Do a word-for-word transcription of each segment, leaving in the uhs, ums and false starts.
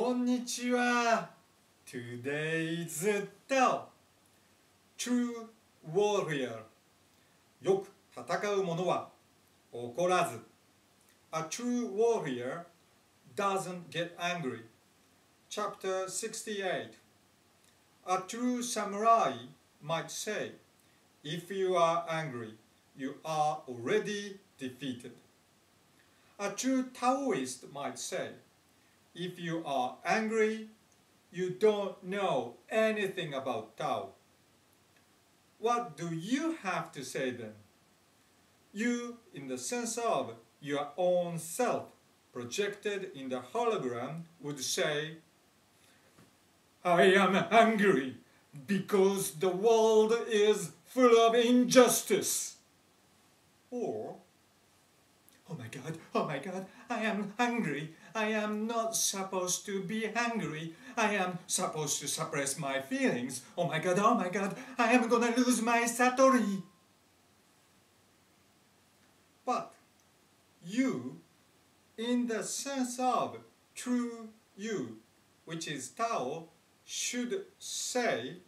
こんにちは。Today's Tao True Warrior よく戦う者は怒らず A true warrior doesn't get angry Chapter sixty-eight A true samurai might say If you are angry, you are already defeated. A true Taoist might say If you are angry, you don't know anything about Tao. What do you have to say then? You, in the sense of your own self, projected in the hologram, would say, I am angry because the world is full of injustice. Or, oh my God, oh my God, I am hungry. I am not supposed to be hungry. I am supposed to suppress my feelings. Oh my God, oh my God, I am gonna lose my satori. But you, in the sense of true you, which is Tao, should say,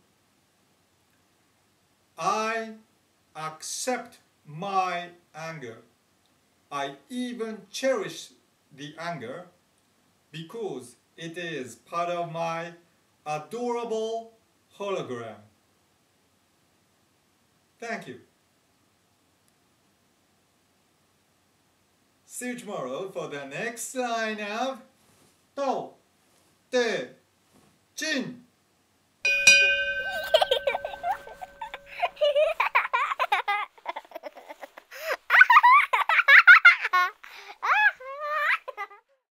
I accept my anger. I even cherish the anger because it is part of my adorable hologram. Thank you. See you tomorrow for the next line of Tao Te Ching.